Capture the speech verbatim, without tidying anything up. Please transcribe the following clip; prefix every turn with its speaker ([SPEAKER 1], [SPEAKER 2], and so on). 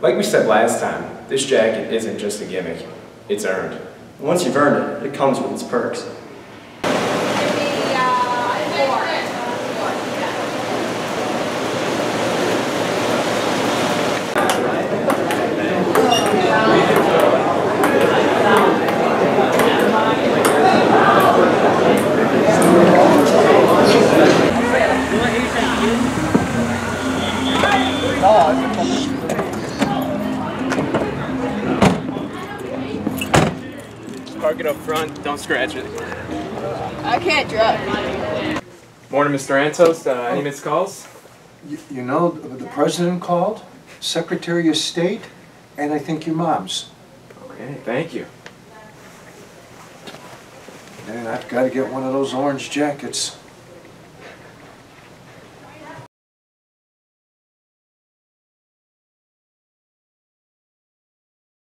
[SPEAKER 1] Like we said last time, this jacket isn't just a gimmick. It's earned.
[SPEAKER 2] And once you've earned it, it comes with its perks.
[SPEAKER 1] Park it up front, don't scratch it.
[SPEAKER 3] I can't drive.
[SPEAKER 1] Morning, Mister Antos. Uh, any missed calls?
[SPEAKER 4] You, you know, the president called, Secretary of State, and I think your mom's.
[SPEAKER 1] Okay, thank you.
[SPEAKER 4] And I've got to get one of those orange jackets.